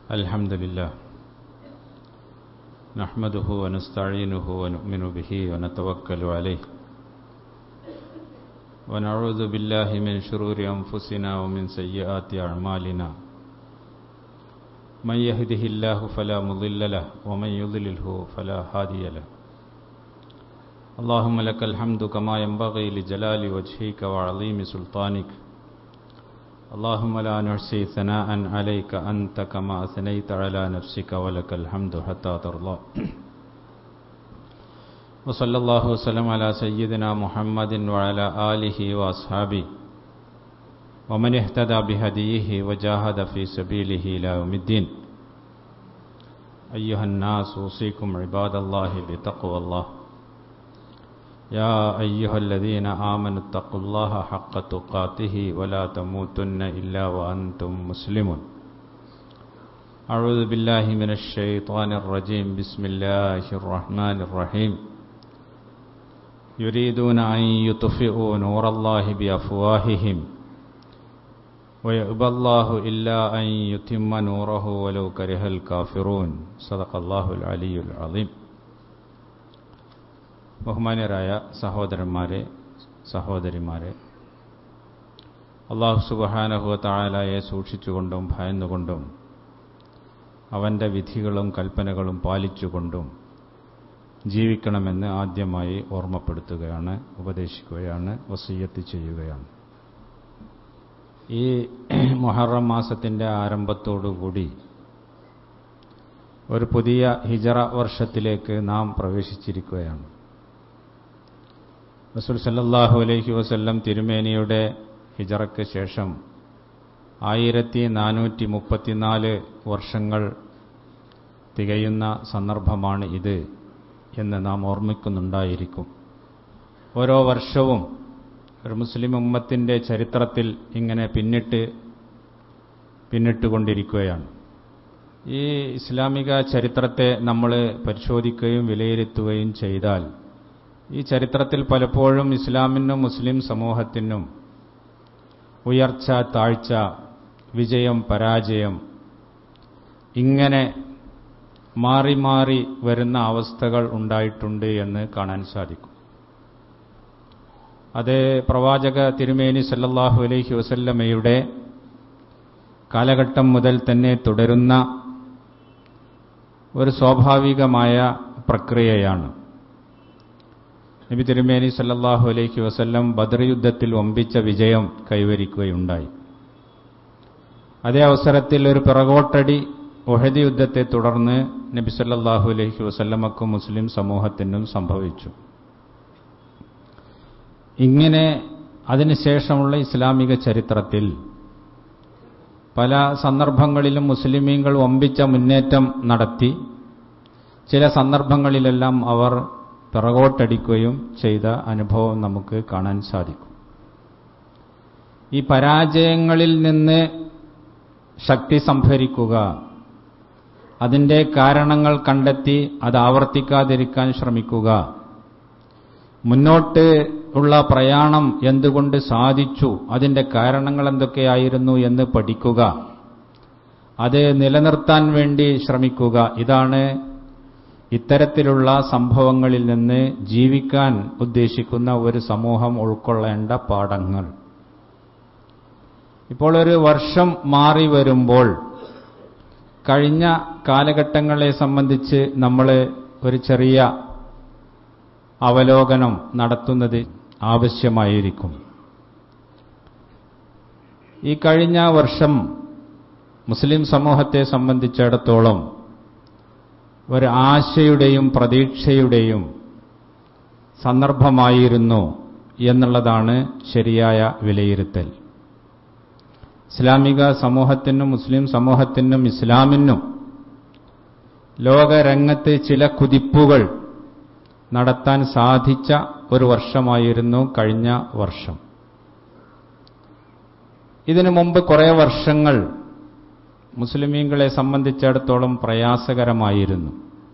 الحمد لله نحمده ونستعينه ونؤمن به ونتوكل عليه ونعوذ بالله من شرور أنفسنا ومن سيئات أعمالنا من يهده الله فلا مضل له ومن يضلله فلا هادي له اللهم لك الحمد كما ينبغي لجلال وجهك وعظيم سلطانك اللهم لا نحصي ثناء عليك أنت كما أثنيت على نفسك ولك الحمد حتى ترضى وصلى الله وسلم على سيدنا محمد وعلى آله وأصحابه ومن اهتدى بهديه وجاهد في سبيله إلى يوم الدين أيها الناس أوصيكم عباد الله بتقوى الله يا أيها الذين آمنوا اتقوا الله حق تقاته ولا تموتن إلا وأنتم مسلمون أعوذ بالله من الشيطان الرجيم بسم الله الرحمن الرحيم يريدون أن يطفئوا نور الله بأفواههم ويأبى الله إلا أن يتم نوره ولو كره الكافرون صدق الله العلي العظيم ബഹുമാന്യരായ സഹോദരന്മാരെ സഹോദരിമാരെ, അല്ലാഹു സുബ്ഹാനഹു വ തആലയെ സൂക്ഷിച്ചുകൊണ്ടും ഭയന്നുകൊണ്ടും അവൻ്റെ വിധികളും കൽപ്പനകളും പാലിച്ചുകൊണ്ടും ജീവിക്കണമെന്ന് ആദ്യമായി ഓർമ്മപ്പെടുത്തുകയാണ്, ഉപദേശിക്കുകയാണ്, വസിയ്യത്ത് ചെയ്യുകയാണ്. ഈ മുഹറം മാസത്തിൻ്റെ ആരംഭത്തോടുകൂടി ഒരു പുതിയ ഹിജറ വർഷത്തിലേക്ക് നാം പ്രവേശിച്ചിരിക്കുകയാണ്. റസൂൽ സല്ലല്ലാഹു അലൈഹി വസല്ലം തിരുമേനിയുടെ ഹിജറയ്ക്ക് ശേഷം 1434 വർഷങ്ങൾ തികയുന്ന സന്ദർഭമാണ് ഇത് എന്ന് നാം ഓർമ്മിക്കുന്നുണ്ടായിരിക്കും. ഓരോ വർഷവും ഒരു മുസ്ലിം ഉമ്മത്തിൻ്റെ ചരിത്രത്തിൽ ഇങ്ങനെ പിന്നിട്ടുകൊണ്ടിരിക്കുകയാണ്. ഈ ഇസ്ലാമിക ചരിത്രത്തെ നമ്മൾ പരിശോധിക്കുകയും വിലയിരുത്തുകയും ചെയ്താൽ ഈ ചരിത്രത്തിൽ പലപ്പോഴും ഇസ്ലാമിനും മുസ്ലിം സമൂഹത്തിനും ഉയർച്ച താഴ്ച, വിജയം പരാജയം ഇങ്ങനെ മാറി മാറി വരുന്ന അവസ്ഥകൾ ഉണ്ടായിട്ടുണ്ട് എന്ന് കാണാൻ സാധിക്കും. അത് പ്രവാചക തിരുമേനി സല്ലല്ലാഹു അലൈഹി വസല്ലമയുടെ കാലഘട്ടം മുതൽ തന്നെ തുടരുന്ന ഒരു സ്വാഭാവികമായ പ്രക്രിയയാണ്. നബി തിരുമേനി സല്ലല്ലാഹു അലൈഹി വസല്ലം ബദർ യുദ്ധത്തിൽ വമ്പിച്ച വിജയം കൈവരിക്കുകയുണ്ടായി. അതേ അവസരത്തിൽ ഒരു പിറകോട്ടടി ഉഹദ് യുദ്ധത്തെ തുടർന്ന് നബി സല്ലല്ലാഹു അലൈഹി വസല്ലമക്കും മുസ്ലിം സമൂഹത്തിനും സംഭവിച്ചു. ഇങ്ങനെ അതിനുശേഷമുള്ള ഇസ്ലാമിക ചരിത്രത്തിൽ പല സന്ദർഭങ്ങളിലും മുസ്ലിമീങ്ങൾ വമ്പിച്ച മുന്നേറ്റം നടത്തി. ചില സന്ദർഭങ്ങളിലെല്ലാം അവർ പിറകോട്ടടിക്കുകയും ചെയ്ത അനുഭവം നമുക്ക് കാണാൻ സാധിക്കും. ഈ പരാജയങ്ങളിൽ നിന്ന് ശക്തി സംഭരിക്കുക, അതിൻ്റെ കാരണങ്ങൾ കണ്ടെത്തി അത് ആവർത്തിക്കാതിരിക്കാൻ ശ്രമിക്കുക, മുന്നോട്ട് ഉള്ള പ്രയാണം എന്തുകൊണ്ട് സാധിച്ചു, അതിൻ്റെ കാരണങ്ങൾ എന്തൊക്കെയായിരുന്നു എന്ന് പഠിക്കുക, അത് നിലനിർത്താൻ വേണ്ടി ശ്രമിക്കുക. ഇതാണ് ഇത്തരത്തിലുള്ള സംഭവങ്ങളിൽ നിന്ന് ജീവിക്കാൻ ഉദ്ദേശിക്കുന്ന ഒരു സമൂഹം ഉൾക്കൊള്ളേണ്ട പാഠങ്ങൾ. ഇപ്പോൾ ഒരു വർഷം മാറി വരുമ്പോൾ കഴിഞ്ഞ കാലഘട്ടങ്ങളെ സംബന്ധിച്ച് നമ്മൾ ഒരു ചെറിയ അവലോകനം നടത്തുന്നത് ആവശ്യമായിരിക്കും. ഈ കഴിഞ്ഞ വർഷം മുസ്ലിം സമൂഹത്തെ സംബന്ധിച്ചിടത്തോളം ഒരു ആശയുടെയും പ്രതീക്ഷയുടെയും സന്ദർഭമായിരുന്നു എന്നുള്ളതാണ് ശരിയായ വിലയിരുത്തൽ. ഇസ്ലാമിക സമൂഹത്തിനും മുസ്ലിം സമൂഹത്തിനും ഇസ്ലാമിനും ലോകരംഗത്ത് ചില കുതിപ്പുകൾ നടത്താൻ സാധിച്ച ഒരു വർഷമായിരുന്നു കഴിഞ്ഞ വർഷം. ഇതിനു മുമ്പ് കുറേ വർഷങ്ങൾ മുസ്ലിമീങ്ങളെ സംബന്ധിച്ചിടത്തോളം പ്രയാസകരമായിരുന്നു.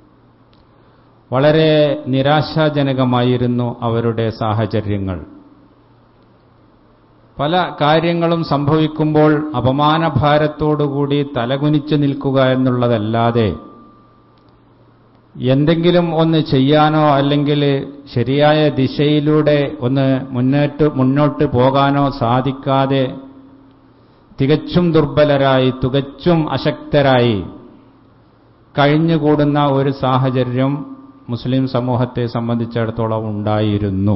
വളരെ നിരാശാജനകമായിരുന്നു അവരുടെ സാഹചര്യങ്ങൾ. പല കാര്യങ്ങളും സംഭവിക്കുമ്പോൾ അപമാനഭാരത്തോടുകൂടി തലകുനിച്ചു നിൽക്കുക എന്നുള്ളതല്ലാതെ എന്തെങ്കിലും ഒന്ന് ചെയ്യാനോ അല്ലെങ്കിൽ ശരിയായ ദിശയിലൂടെ ഒന്ന് മുന്നോട്ട് പോകാനോ സാധിക്കാതെ തികച്ചും ദുർബലരായി തികച്ചും അശക്തരായി കഴിഞ്ഞുകൂടുന്ന ഒരു സാഹചര്യം മുസ്ലിം സമൂഹത്തെ സംബന്ധിച്ചിടത്തോളം ഉണ്ടായിരുന്നു.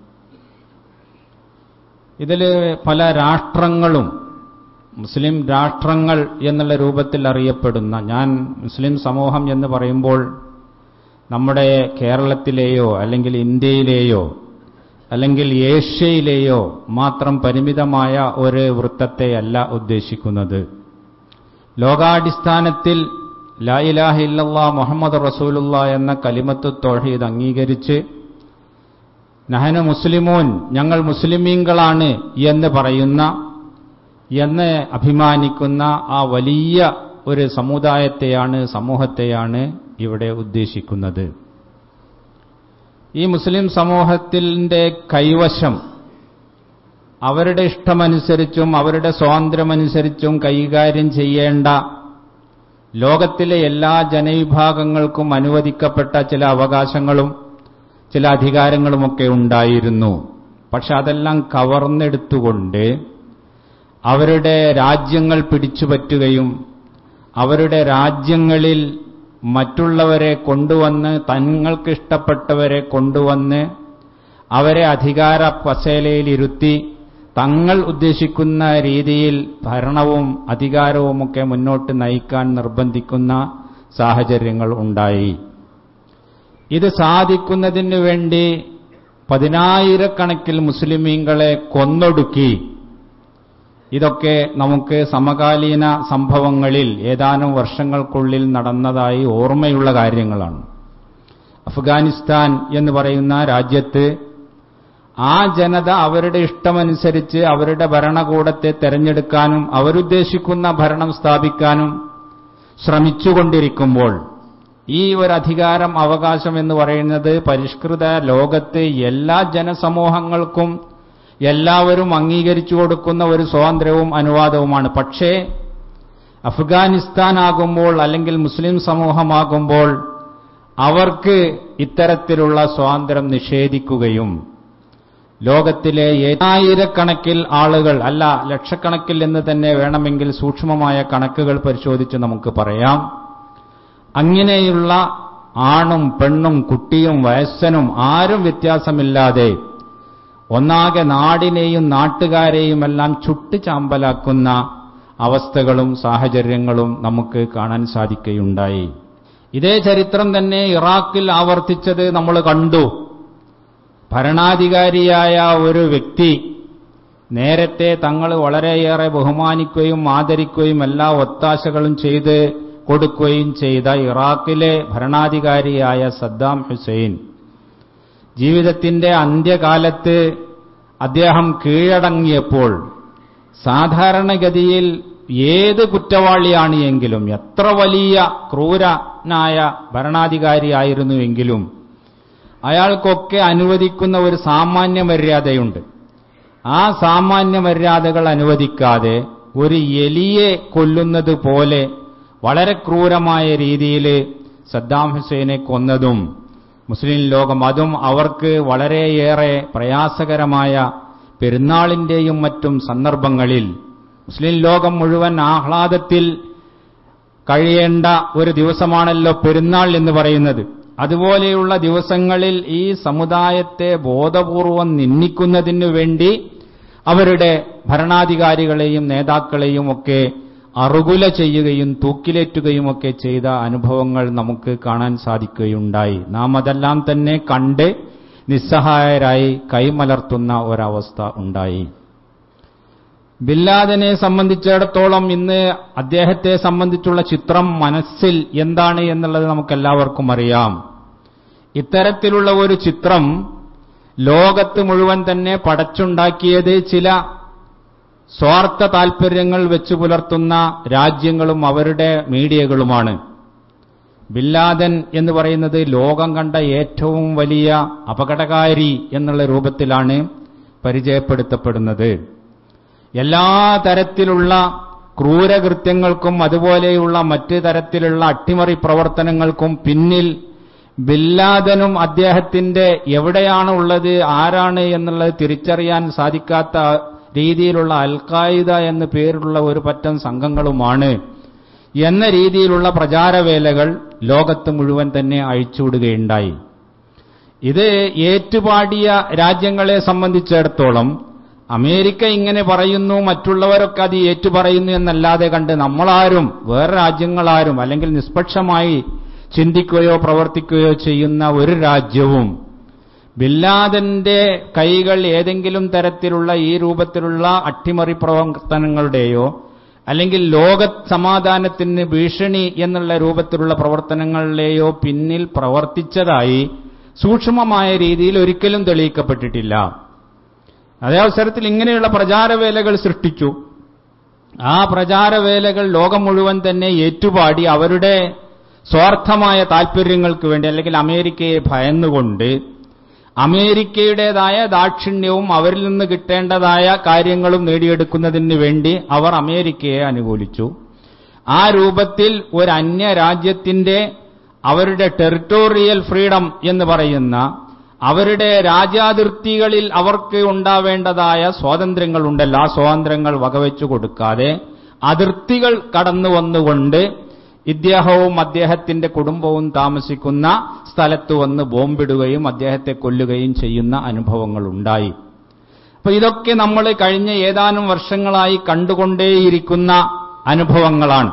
ഇതിൽ പല രാഷ്ട്രങ്ങളും മുസ്ലിം രാഷ്ട്രങ്ങൾ എന്നുള്ള രൂപത്തിൽ അറിയപ്പെടുന്ന, ഞാൻ മുസ്ലിം സമൂഹം എന്ന് പറയുമ്പോൾ നമ്മുടെ കേരളത്തിലെയോ അല്ലെങ്കിൽ ഇന്ത്യയിലെയോ അല്ലെങ്കിൽ ഏഷ്യയിലെയോ മാത്രം പരിമിതമായ ഒരു വൃത്തത്തെയല്ല ഉദ്ദേശിക്കുന്നത്. ലോകാടിസ്ഥാനത്തിൽ ലാ ഇലാഹ ഇല്ലല്ലാഹ് മുഹമ്മദ് റസൂലുള്ളാഹ് എന്ന കലിമത്തു തൗഹീദ് അംഗീകരിച്ച് നഹ്നു മുസ്ലിമൂൻ, ഞങ്ങൾ മുസ്ലിമീങ്ങളാണ് എന്ന് പറയുന്ന, എന്ന് അഭിമാനിക്കുന്ന ആ വലിയ ഒരു സമുദായത്തെയാണ്, സമൂഹത്തെയാണ് ഇവിടെ ഉദ്ദേശിക്കുന്നത്. ഈ മുസ്ലിം സമൂഹത്തിന്റെ കൈവശം അവരുടെ ഇഷ്ടമനുസരിച്ചും അവരുടെ സ്വാതന്ത്ര്യമനുസരിച്ചും കൈകാര്യം ചെയ്യേണ്ട ലോകത്തിലെ എല്ലാ ജനവിഭാഗങ്ങൾക്കും അനുവദിക്കപ്പെട്ട ചില അവകാശങ്ങളും ചില അധികാരങ്ങളുമൊക്കെ ഉണ്ടായിരുന്നു. പക്ഷെ അതെല്ലാം കവർന്നെടുത്തുകൊണ്ട് അവരുടെ രാജ്യങ്ങൾ പിടിച്ചുപറ്റുകയും അവരുടെ രാജ്യങ്ങളിൽ മറ്റുള്ളവരെ കൊണ്ടുവന്ന്, തങ്ങൾക്കിഷ്ടപ്പെട്ടവരെ കൊണ്ടുവന്ന് അവരെ അധികാര കസേലയിലിരുത്തി തങ്ങൾ ഉദ്ദേശിക്കുന്ന രീതിയിൽ ഭരണവും അധികാരവുമൊക്കെ മുന്നോട്ട് നയിക്കാൻ നിർബന്ധിക്കുന്ന സാഹചര്യങ്ങൾ ഉണ്ടായി. ഇത് സാധിക്കുന്നതിനു വേണ്ടി പതിനായിരക്കണക്കിൽ മുസ്ലിമീങ്ങളെ കൊന്നൊടുക്കി. ഇതൊക്കെ നമുക്ക് സമകാലീന സംഭവങ്ങളിൽ ഏതാനും വർഷങ്ങൾക്കുള്ളിൽ നടന്നതായി ഓർമ്മയുള്ള കാര്യങ്ങളാണ്. അഫ്ഗാനിസ്ഥാൻ എന്ന് പറയുന്ന രാജ്യത്ത് ആ ജനത അവരുടെ ഇഷ്ടമനുസരിച്ച് അവരുടെ ഭരണകൂടത്തെ തെരഞ്ഞെടുക്കാനും അവരുദ്ദേശിക്കുന്ന ഭരണം സ്ഥാപിക്കാനും ശ്രമിച്ചുകൊണ്ടിരിക്കുമ്പോൾ ഈ ഒരു അധികാരം, അവകാശം എന്ന് പറയുന്നത് പരിഷ്കൃത ലോകത്തെ എല്ലാ ജനസമൂഹങ്ങൾക്കും എല്ലാവരും അംഗീകരിച്ചു കൊടുക്കുന്ന ഒരു സ്വാതന്ത്ര്യവും അനുവാദവുമാണ്. പക്ഷേ അഫ്ഗാനിസ്ഥാൻ ആകുമ്പോൾ അല്ലെങ്കിൽ മുസ്ലിം സമൂഹമാകുമ്പോൾ അവർക്ക് ഇത്തരത്തിലുള്ള സ്വാതന്ത്ര്യം നിഷേധിക്കുകയും ലോകത്തിലെ ആയിരക്കണക്കിൽ ആളുകൾ, അല്ല ലക്ഷക്കണക്കിൽ എന്ന് തന്നെ വേണമെങ്കിൽ സൂക്ഷ്മമായ കണക്കുകൾ പരിശോധിച്ച് നമുക്ക് പറയാം, അങ്ങനെയുള്ള ആണും പെണ്ണും കുട്ടിയും വയസ്സനും ആരും വ്യത്യാസമില്ലാതെ ഒന്നാകെ നാടിനെയും നാട്ടുകാരെയുമെല്ലാം ചുട്ട് ചാമ്പലാക്കുന്ന അവസ്ഥകളും സാഹചര്യങ്ങളും നമുക്ക് കാണാൻ സാധിക്കുകയുണ്ടായി. ഇതേ ചരിത്രം തന്നെ ഇറാഖിൽ ആവർത്തിച്ചത് നമ്മൾ കണ്ടു. ഭരണാധികാരിയായ ഒരു വ്യക്തി നേരത്തെ തങ്ങൾ വളരെയേറെ ബഹുമാനിക്കുകയും ആദരിക്കുകയും എല്ലാ ഒത്താശകളും ചെയ്ത് കൊടുക്കുകയും ചെയ്ത ഇറാഖിലെ ഭരണാധികാരിയായ സദ്ദാം ഹുസൈൻ ജീവിതത്തിന്റെ അന്ത്യകാലത്ത് അദ്ദേഹം കീഴടങ്ങിയപ്പോൾ സാധാരണഗതിയിൽ ഏത് കുറ്റവാളിയാണ് എങ്കിലും, എത്ര വലിയ ക്രൂരനായ ഭരണാധികാരിയായിരുന്നുവെങ്കിലും അയാൾക്കൊക്കെ അനുവദിക്കുന്ന ഒരു സാമാന്യ മര്യാദയുണ്ട്. ആ സാമാന്യ മര്യാദകൾ അനുവദിക്കാതെ ഒരു എലിയെ കൊല്ലുന്നത് പോലെ വളരെ ക്രൂരമായ രീതിയിൽ സദ്ദാം ഹുസൈനെ കൊന്നതും മുസ്ലിം ലോകം, അതും അവർക്ക് വളരെയേറെ പ്രയാസകരമായ പെരുന്നാളിന്റെയും മറ്റും സന്ദർഭങ്ങളിൽ മുസ്ലിം ലോകം മുഴുവൻ ആഹ്ലാദത്തിൽ കഴിയേണ്ട ഒരു ദിവസമാണല്ലോ പെരുന്നാൾ എന്ന് പറയുന്നത്. അതുപോലെയുള്ള ദിവസങ്ങളിൽ ഈ സമുദായത്തെ ബോധപൂർവം നിന്ദിക്കുന്നതിനു വേണ്ടി അവരുടെ ഭരണാധികാരികളെയും നേതാക്കളെയും ഒക്കെ അറുകുല ചെയ്യുകയും തൂക്കിലേറ്റുകയുമൊക്കെ ചെയ്ത അനുഭവങ്ങൾ നമുക്ക് കാണാൻ സാധിക്കുകയുണ്ടായി. നാം അതെല്ലാം തന്നെ കണ്ട് നിസ്സഹായരായി കൈമലർത്തുന്ന ഒരവസ്ഥ ഉണ്ടായി. ബിൻലാദനെ സംബന്ധിച്ചിടത്തോളം ഇന്ന് അദ്ദേഹത്തെ സംബന്ധിച്ചുള്ള ചിത്രം മനസ്സിൽ എന്താണ് എന്നുള്ളത് നമുക്കെല്ലാവർക്കും അറിയാം. ഇത്തരത്തിലുള്ള ഒരു ചിത്രം ലോകത്ത് മുഴുവൻ തന്നെ പടച്ചുണ്ടാക്കിയത് ചില സ്വാർത്ഥ താൽപര്യങ്ങൾ വെച്ചു പുലർത്തുന്ന രാജ്യങ്ങളും അവരുടെ മീഡിയകളുമാണ്. ബിൻലാദൻ എന്ന് പറയുന്നത് ലോകം കണ്ട ഏറ്റവും വലിയ അപകടകാരി എന്നുള്ള രൂപത്തിലാണ് പരിചയപ്പെടുത്തപ്പെടുന്നത്. എല്ലാ തരത്തിലുള്ള ക്രൂരകൃത്യങ്ങൾക്കും അതുപോലെയുള്ള മറ്റ് തരത്തിലുള്ള അട്ടിമറി പ്രവർത്തനങ്ങൾക്കും പിന്നിൽ ബിൻ-ലാദനും അദ്ദേഹത്തിന്റെ എവിടെയാണ് ഉള്ളത്, ആരാണ് എന്നുള്ളത് തിരിച്ചറിയാൻ സാധിക്കാത്ത രീതിയിലുള്ള അൽ-ഖായിദ എന്ന് പേരുള്ള ഒരു പറ്റം സംഘങ്ങളുമാണ് എന്ന രീതിയിലുള്ള പ്രചാരവേലകൾ ലോകത്ത് മുഴുവൻ തന്നെ അഴിച്ചുവിടുകയുണ്ടായി. ഇത് ഏറ്റുപാടിയ രാജ്യങ്ങളെ സംബന്ധിച്ചിടത്തോളം അമേരിക്ക ഇങ്ങനെ പറയുന്നു, മറ്റുള്ളവരൊക്കെ അത് ഏറ്റുപറയുന്നു എന്നല്ലാതെ കണ്ട് നമ്മളാരും വേറെ രാജ്യങ്ങളാരും അല്ലെങ്കിൽ നിഷ്പക്ഷമായി ചിന്തിക്കുകയോ പ്രവർത്തിക്കുകയോ ചെയ്യുന്ന ഒരു രാജ്യവും ബിൻ-ലാദന്റെ കൈകൾ ഏതെങ്കിലും തരത്തിലുള്ള ഈ രൂപത്തിലുള്ള അട്ടിമറി പ്രവർത്തനങ്ങളുടെയോ അല്ലെങ്കിൽ ലോക സമാധാനത്തിന് ഭീഷണി എന്നുള്ള രൂപത്തിലുള്ള പ്രവർത്തനങ്ങളിലെയോ പിന്നിൽ പ്രവർത്തിച്ചതായി സൂക്ഷ്മമായ രീതിയിൽ ഒരിക്കലും തെളിയിക്കപ്പെട്ടിട്ടില്ല. അതേ അവസരത്തിൽ ഇങ്ങനെയുള്ള പ്രചാരവേലകൾ സൃഷ്ടിച്ചു. ആ പ്രചാരവേലകൾ ലോകം മുഴുവൻ തന്നെ ഏറ്റുപാടി അവരുടെ സ്വാർത്ഥമായ താൽപര്യങ്ങൾക്ക് വേണ്ടി അല്ലെങ്കിൽ അമേരിക്കയെ ഭയന്നുകൊണ്ട് അമേരിക്കയുടേതായ ദാക്ഷിണ്യവും അവരിൽ നിന്ന് കിട്ടേണ്ടതായ കാര്യങ്ങളും നേടിയെടുക്കുന്നതിന് വേണ്ടി അവർ അമേരിക്കയെ അനുകൂലിച്ചു. ആ രൂപത്തിൽ ഒരു അന്യരാജ്യത്തിന്റെ അവരുടെ ടെറിട്ടോറിയൽ ഫ്രീഡം എന്ന് പറയുന്ന അവരുടെ രാജ്യാതിർത്തികളിൽ അവർക്ക് ഉണ്ടാവേണ്ടതായ സ്വാതന്ത്ര്യങ്ങളുണ്ടല്ലോ, ആ സ്വാതന്ത്ര്യങ്ങൾ വകവെച്ചു കൊടുക്കാതെ അതിർത്തികൾ കടന്നു വന്നുകൊണ്ട് ഇദ്ദേഹവും അദ്ദേഹത്തിന്റെ കുടുംബവും താമസിക്കുന്ന സ്ഥലത്ത് വന്ന് ബോംബിടുകയും അദ്ദേഹത്തെ കൊല്ലുകയും ചെയ്യുന്ന അനുഭവങ്ങൾ ഉണ്ടായി. അപ്പൊ ഇതൊക്കെ നമ്മൾ കഴിഞ്ഞ ഏതാനും വർഷങ്ങളായി കണ്ടുകൊണ്ടേയിരിക്കുന്ന അനുഭവങ്ങളാണ്.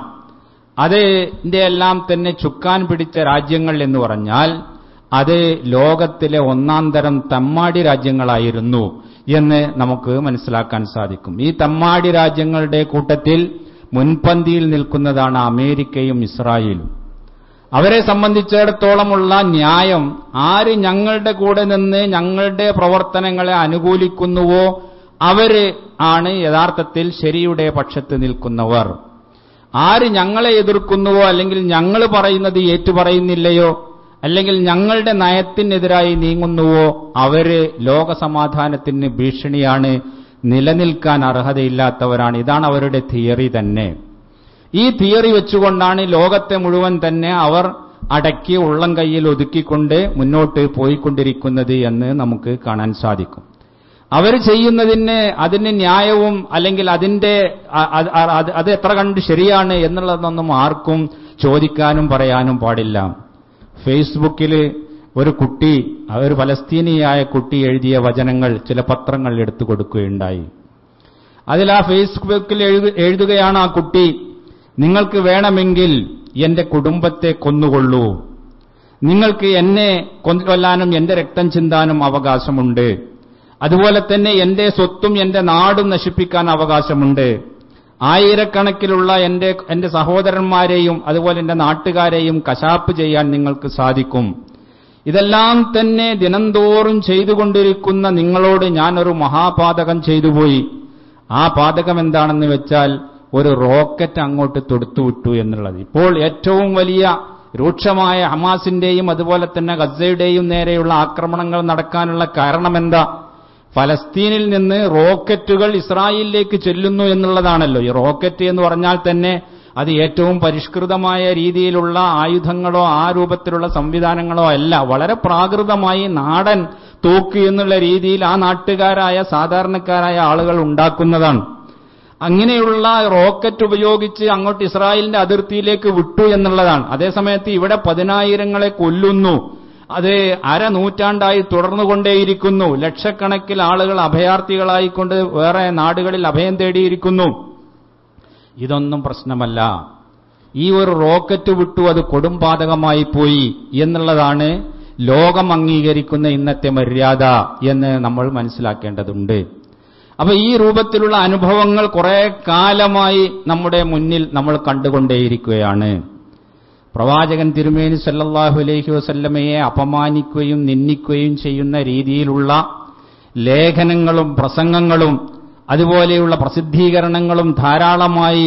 അതിന്റെ എല്ലാം തന്നെ ചുക്കാൻ പിടിച്ച രാജ്യങ്ങൾ എന്ന് പറഞ്ഞാൽ അത് ലോകത്തിലെ ഒന്നാം തരം തമ്മാടി രാജ്യങ്ങളായിരുന്നു എന്ന് നമുക്ക് മനസ്സിലാക്കാൻ സാധിക്കും. ഈ തമ്മാടി രാജ്യങ്ങളുടെ കൂട്ടത്തിൽ മുൻപന്തിയിൽ നിൽക്കുന്നതാണ് അമേരിക്കയും ഇസ്രായേലും. അവരെ സംബന്ധിച്ചിടത്തോളമുള്ള ന്യായം, ആര് ഞങ്ങളുടെ കൂടെ നിന്ന് ഞങ്ങളുടെ പ്രവർത്തനങ്ങളെ അനുകൂലിക്കുന്നുവോ അവര് ആണ് യഥാർത്ഥത്തിൽ ശരിയുടെ പക്ഷത്ത് നിൽക്കുന്നവർ. ആര് ഞങ്ങളെ എതിർക്കുന്നുവോ അല്ലെങ്കിൽ ഞങ്ങൾ പറയുന്നത് ഏറ്റുപറയുന്നില്ലയോ അല്ലെങ്കിൽ ഞങ്ങളുടെ നയത്തിനെതിരായി നീങ്ങുന്നുവോ അവര് ലോകസമാധാനത്തിന് ഭീഷണിയാണ്, നിലനിൽക്കാൻ അർഹതയില്ലാത്തവരാണ്. ഇതാണ് അവരുടെ തിയറി തന്നെ. ഈ തിയറി വെച്ചുകൊണ്ടാണ് ലോകത്തെ മുഴുവൻ തന്നെ അവർ അടക്കി ഉള്ളം കൈയിൽ ഒതുക്കിക്കൊണ്ട് മുന്നോട്ട് പോയിക്കൊണ്ടിരിക്കുന്നത് എന്ന് നമുക്ക് കാണാൻ സാധിക്കും. അവർ ചെയ്യുന്നതിന് അതിന് ന്യായവും അല്ലെങ്കിൽ അതിന്റെ അത് എത്ര കണ്ട് ശരിയാണ് എന്നുള്ളതൊന്നും ആർക്കും ചോദിക്കാനും പറയാനും പാടില്ല. ഫേസ്ബുക്കിൽ ഒരു കുട്ടി, ഒരു പലസ്തീനിയായ കുട്ടി എഴുതിയ വചനങ്ങൾ ചില പത്രങ്ങൾ എടുത്തു കൊടുക്കുകയുണ്ടായി. അതിൽ ആ ഫേസ്ബുക്കിൽ എഴുതുകയാണ് ആ കുട്ടി, നിങ്ങൾക്ക് വേണമെങ്കിൽ എന്റെ കുടുംബത്തെ കൊന്നുകൊള്ളൂ, നിങ്ങൾക്ക് എന്നെ കൊല്ലാനും എന്റെ രക്തം ചിന്താനും അവകാശമുണ്ട്, അതുപോലെ തന്നെ എന്റെ സ്വത്തും എന്റെ നാടും നശിപ്പിക്കാൻ അവകാശമുണ്ട്, ആയിരക്കണക്കിലുള്ള എന്റെ സഹോദരന്മാരെയും അതുപോലെ എന്റെ നാട്ടുകാരെയും കശാപ്പ് ചെയ്യാൻ നിങ്ങൾക്ക് സാധിക്കും. ഇതെല്ലാം തന്നെ ദിനംതോറും ചെയ്തുകൊണ്ടിരിക്കുന്ന നിങ്ങളോട് ഞാൻ ഒരു മഹാപാതകം ചെയ്തുപോയി. ആ പാതകം എന്താണെന്ന് വെച്ചാൽ ഒരു റോക്കറ്റ് അങ്ങോട്ട് തൊടുത്തുവിട്ടു എന്നുള്ളത്. ഇപ്പോൾ ഏറ്റവും വലിയ രൂക്ഷമായ ഹമാസിന്റെയും അതുപോലെ തന്നെ ഗസയുടെയും നേരെയുള്ള ആക്രമണങ്ങൾ നടക്കാനുള്ള കാരണമെന്താ? ഫലസ്തീനിൽ നിന്ന് റോക്കറ്റുകൾ ഇസ്രായേലിലേക്ക് ചെല്ലുന്നു എന്നുള്ളതാണല്ലോ. ഈ റോക്കറ്റ് എന്ന് പറഞ്ഞാൽ തന്നെ അത് ഏറ്റവും പരിഷ്കൃതമായ രീതിയിലുള്ള ആയുധങ്ങളോ ആ രൂപത്തിലുള്ള സംവിധാനങ്ങളോ അല്ല, വളരെ പ്രാകൃതമായി നാടൻ തോക്ക് എന്നുള്ള രീതിയിൽ ആ നാട്ടുകാരായ സാധാരണക്കാരായ ആളുകൾ ഉണ്ടാക്കുന്നതാണ്. അങ്ങനെയുള്ള റോക്കറ്റ് ഉപയോഗിച്ച് അങ്ങോട്ട് ഇസ്രായേലിന്റെ അതിർത്തിയിലേക്ക് വിട്ടു എന്നുള്ളതാണ്. അതേസമയത്ത് ഇവിടെ 10,000-ങ്ങളെ കൊല്ലുന്നു. അത് അരനൂറ്റാണ്ടായി തുടർന്നുകൊണ്ടേയിരിക്കുന്നു. ലക്ഷക്കണക്കിൽ ആളുകൾ അഭയാർത്ഥികളായിക്കൊണ്ട് വേറെ നാടുകളിൽ അഭയം തേടിയിരിക്കുന്നു. ഇതൊന്നും പ്രശ്നമല്ല. ഈ ഒരു റോക്കറ്റ് വിട്ടു അത് കൊടുംപാതകമായി പോയി എന്നുള്ളതാണ് ലോകം അംഗീകരിക്കുന്ന ഇന്നത്തെ മര്യാദ എന്ന് നമ്മൾ മനസ്സിലാക്കേണ്ടതുണ്ട്. അപ്പൊ ഈ രൂപത്തിലുള്ള അനുഭവങ്ങൾ കുറെ കാലമായി നമ്മുടെ മുന്നിൽ നമ്മൾ കണ്ടുകൊണ്ടേയിരിക്കുകയാണ്. പ്രവാചകൻ തിരുമേനി സല്ലല്ലാഹു അലൈഹി വസല്ലമയെ അപമാനിക്കുകയും നിന്ദിക്കുകയും ചെയ്യുന്ന രീതിയിലുള്ള ലേഖനങ്ങളും പ്രസംഗങ്ങളും അതുപോലെയുള്ള പ്രസിദ്ധീകരണങ്ങളും ധാരാളമായി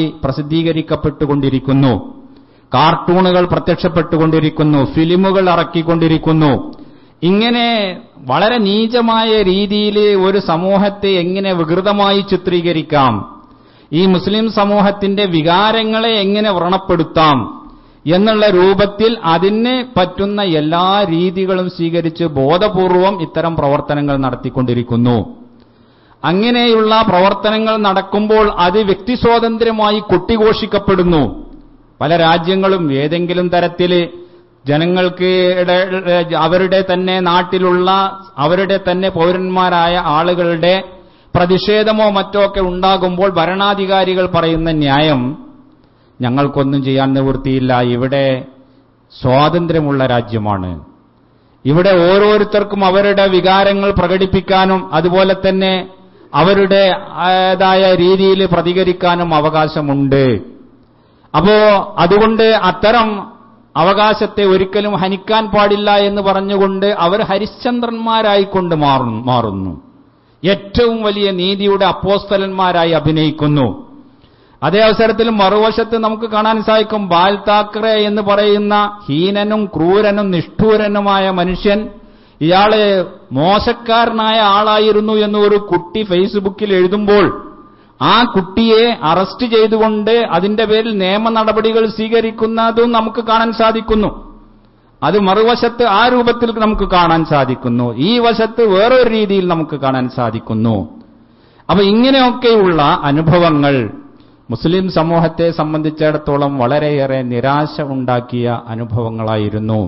പ്രസിദ്ധീകരിക്കപ്പെട്ടുകൊണ്ടിരിക്കുന്നു. കാർട്ടൂണുകൾ പ്രത്യക്ഷപ്പെട്ടുകൊണ്ടിരിക്കുന്നു, ഫിലിമുകൾ ഇറക്കിക്കൊണ്ടിരിക്കുന്നു. ഇങ്ങനെ വളരെ നീചമായ രീതിയിൽ ഒരു സമൂഹത്തെ എങ്ങനെ വികൃതമായി ചിത്രീകരിക്കാം, ഈ മുസ്ലിം സമൂഹത്തിന്റെ വികാരങ്ങളെ എങ്ങനെ വ്രണപ്പെടുത്താം എന്നുള്ള രൂപത്തിൽ അതിന് പറ്റുന്ന എല്ലാ രീതികളും സ്വീകരിച്ച് ബോധപൂർവം ഇത്തരം പ്രവർത്തനങ്ങൾ നടത്തിക്കൊണ്ടിരിക്കുന്നു. അങ്ങനെയുള്ള പ്രവർത്തനങ്ങൾ നടക്കുമ്പോൾ അത് വ്യക്തി സ്വാതന്ത്ര്യമായി കൊട്ടിഘോഷിക്കപ്പെടുന്നു. പല രാജ്യങ്ങളും ഏതെങ്കിലും തരത്തിൽ ജനങ്ങൾക്ക് അവരുടെ തന്നെ നാട്ടിലുള്ള അവരുടെ തന്നെ പൗരന്മാരായ ആളുകളുടെ പ്രതിഷേധമോ മറ്റോ ഒക്കെ ഉണ്ടാകുമ്പോൾ ഭരണാധികാരികൾ പറയുന്ന ന്യായം, ഞങ്ങൾക്കൊന്നും ചെയ്യാൻ നിവൃത്തിയില്ല, ഇവിടെ സ്വാതന്ത്ര്യമുള്ള രാജ്യമാണ്, ഇവിടെ ഓരോരുത്തർക്കും അവരുടെ വികാരങ്ങൾ പ്രകടിപ്പിക്കാനും അതുപോലെ തന്നെ അവരുടേതായ രീതിയിൽ പ്രതികരിക്കാനും അവകാശമുണ്ട്. അപ്പോ അതുകൊണ്ട് അത്തരം അവകാശത്തെ ഒരിക്കലും ഹനിക്കാൻ പാടില്ല എന്ന് പറഞ്ഞുകൊണ്ട് അവർ ഹരിശ്ചന്ദ്രന്മാരായിക്കൊണ്ട് മാറുന്നു. ഏറ്റവും വലിയ നീതിയുടെ അപ്പോസ്തലന്മാരായി അഭിനയിക്കുന്നു. അതേ അവസരത്തിൽ മറുവശത്ത് നമുക്ക് കാണാൻ സാധിക്കും, ബാൽ താക്കറെ എന്ന് പറയുന്ന ഹീനനും ക്രൂരനും നിഷ്ഠൂരനുമായ മനുഷ്യൻ, ഇയാള് മോശക്കാരനായ ആളായിരുന്നു എന്ന് ഒരു കുട്ടി ഫേസ്ബുക്കിൽ എഴുതുമ്പോൾ ആ കുട്ടിയെ അറസ്റ്റ് ചെയ്തുകൊണ്ട് അതിന്റെ പേരിൽ നിയമ നടപടികൾ സ്വീകരിക്കുന്നതും നമുക്ക് കാണാൻ സാധിക്കുന്നു. അത് മറുവശത്ത് ആ രൂപത്തിൽ നമുക്ക് കാണാൻ സാധിക്കുന്നു, ഈ വശത്ത് വേറൊരു രീതിയിൽ നമുക്ക് കാണാൻ സാധിക്കുന്നു. അപ്പൊ ഇങ്ങനെയൊക്കെയുള്ള അനുഭവങ്ങൾ മുസ്ലിം സമൂഹത്തെ സംബന്ധിച്ചിടത്തോളം വളരെയേറെ നിരാശ ഉണ്ടാക്കിയ അനുഭവങ്ങളായിരുന്നു,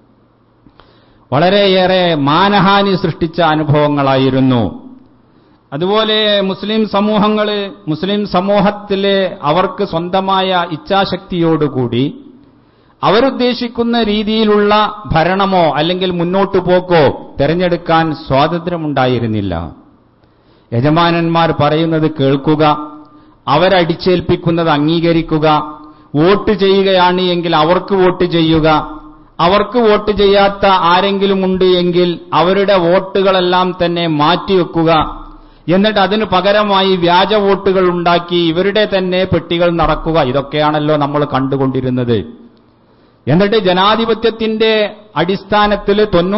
വളരെയേറെ മാനഹാനി സൃഷ്ടിച്ച അനുഭവങ്ങളായിരുന്നു. അതുപോലെ മുസ്ലിം സമൂഹത്തിലെ അവർക്ക് സ്വന്തമായ ഇച്ഛാശക്തിയോടുകൂടി അവരുദ്ദേശിക്കുന്ന രീതിയിലുള്ള ഭരണമോ അല്ലെങ്കിൽ മുന്നോട്ടു പോക്കോ തെരഞ്ഞെടുക്കാൻ സ്വാതന്ത്ര്യമുണ്ടായിരുന്നില്ല. യജമാനന്മാർ പറയുന്നത് കേൾക്കുക, അവരടിച്ചേൽപ്പിക്കുന്നത് അംഗീകരിക്കുക, വോട്ട് ചെയ്യുകയാണ് എങ്കിൽ അവർക്ക് വോട്ട് ചെയ്യുക, അവർക്ക് വോട്ട് ചെയ്യാത്ത ആരെങ്കിലും ഉണ്ട് എങ്കിൽ അവരുടെ വോട്ടുകളെല്ലാം തന്നെ മാറ്റിവെക്കുക, എന്നിട്ട് അതിനു പകരമായി വ്യാജ വോട്ടുകൾ ഉണ്ടാക്കി ഇവരുടെ തന്നെ പെട്ടികൾ നടക്കുക. ഇതൊക്കെയാണല്ലോ നമ്മൾ കണ്ടുകൊണ്ടിരുന്നത്. എന്നിട്ട് ജനാധിപത്യത്തിന്റെ അടിസ്ഥാനത്തിൽ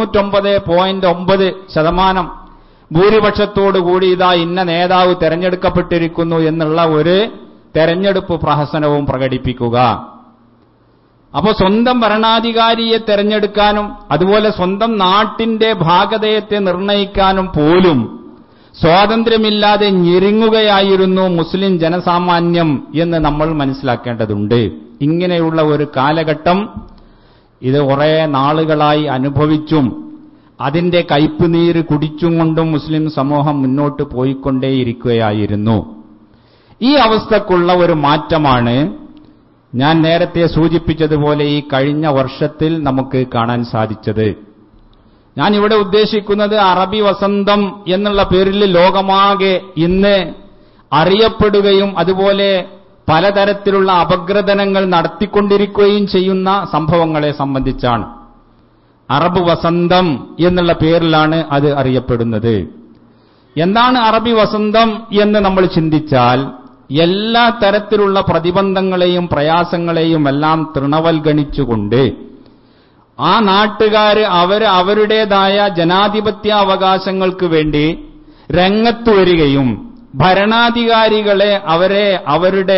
99.9% ഭൂരിപക്ഷത്തോടുകൂടി ഇതാ ഇന്ന നേതാവ് തെരഞ്ഞെടുക്കപ്പെട്ടിരിക്കുന്നു എന്നുള്ള ഒരു തെരഞ്ഞെടുപ്പ് പ്രഹസനവും പ്രകടിപ്പിക്കുക. അപ്പോ സ്വന്തം ഭരണാധികാരിയെ തെരഞ്ഞെടുക്കാനും അതുപോലെ സ്വന്തം നാട്ടിന്റെ ഭാഗധേയത്തെ നിർണയിക്കാനും പോലും സ്വാതന്ത്ര്യമില്ലാതെ ഞെരുങ്ങുകയായിരുന്നു മുസ്ലിം ജനസാമാന്യം എന്ന് നമ്മൾ മനസ്സിലാക്കേണ്ടതുണ്ട്. ഇങ്ങനെയുള്ള ഒരു കാലഘട്ടം ഇത് കുറെ നാളുകളായി അനുഭവിച്ചും അതിന്റെ കയ്പുനീര് കുടിച്ചും കൊണ്ടും മുസ്ലിം സമൂഹം മുന്നോട്ട് പോയിക്കൊണ്ടേയിരിക്കുകയായിരുന്നു. ഈ അവസ്ഥക്കുള്ള ഒരു മാറ്റമാണ് ഞാൻ നേരത്തെ സൂചിപ്പിച്ചതുപോലെ ഈ കഴിഞ്ഞ വർഷത്തിൽ നമുക്ക് കാണാൻ സാധിച്ചത്. ഞാൻ ഇവിടെ ഉദ്ദേശിക്കുന്നത് അറബി വസന്തം എന്നുള്ള പേരിൽ ലോകമാകെ ഇന്ന് അറിയപ്പെടുകയും അതുപോലെ പലതരത്തിലുള്ള അപഗ്രഥനങ്ങൾ നടത്തിക്കൊണ്ടിരിക്കുകയും ചെയ്യുന്ന സംഭവങ്ങളെ സംബന്ധിച്ചാണ്. അറബ് വസന്തം എന്നുള്ള പേരിലാണ് അത് അറിയപ്പെടുന്നത്. എന്താണ് അറബി വസന്തം എന്ന് നമ്മൾ ചിന്തിച്ചാൽ എല്ലാ തരത്തിലുള്ള പ്രതിബന്ധങ്ങളെയും പ്രയാസങ്ങളെയും എല്ലാം തൃണവൽഗണിച്ചുകൊണ്ട് ആ നാട്ടുകാര് അവരുടേതായ ജനാധിപത്യാവകാശങ്ങൾക്ക് വേണ്ടി രംഗത്ത് വരികയും ഭരണാധികാരികളെ അവരുടെ